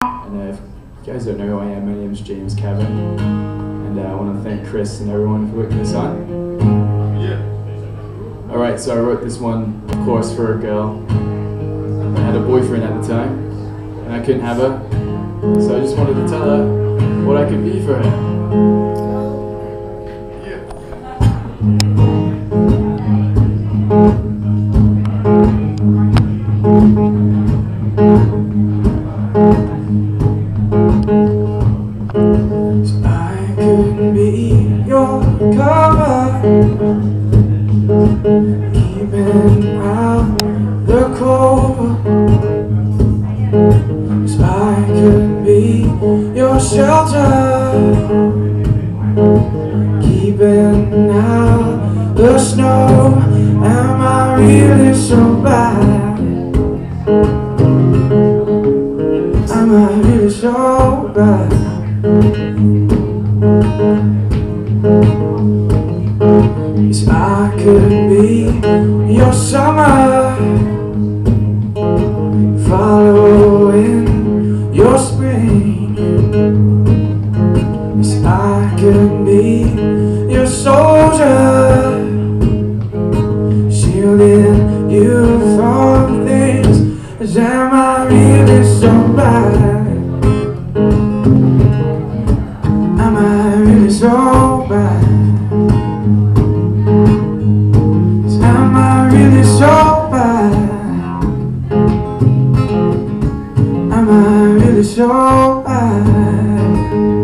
And if you guys don't know who I am, my name is James Cavern, and I want to thank Chris and everyone for putting this on. Yeah. Alright, so I wrote this one, of course, for a girl. I had a boyfriend at the time, and I couldn't have her, so I just wanted to tell her what I could be for her. So I could be your cover, keeping out the cold. So I could be your shelter, keeping out the snow. Am I really so bad? Am I really so bad? Yes, I could be your summer, following your spring. Yes, I could be your soldier, shielding you from things. Am I really so bad? Am I really so bad? Am I really so bad? Am I really so bad?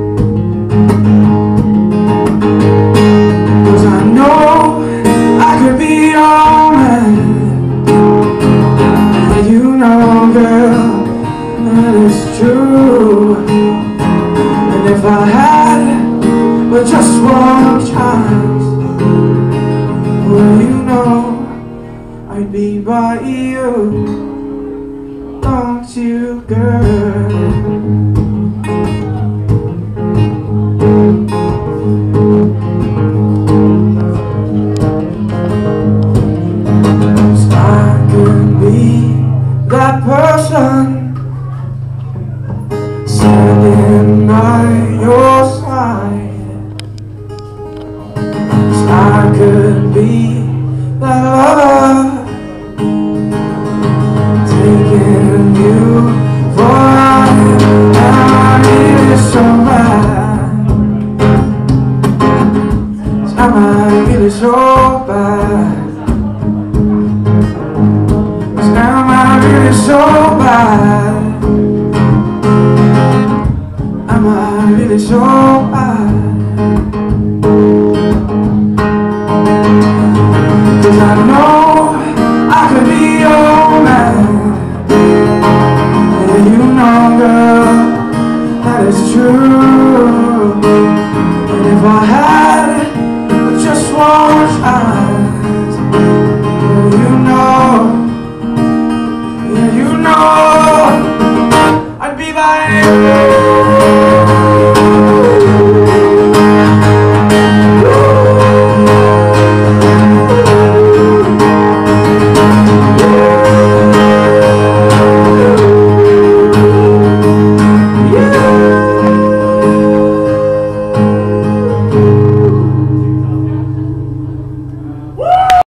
'Cause I know I could be your man. And you know, girl, that is true. And if I had but just one chance, well, you know I'd be by you, don't you, girl? So I could be that person standing by your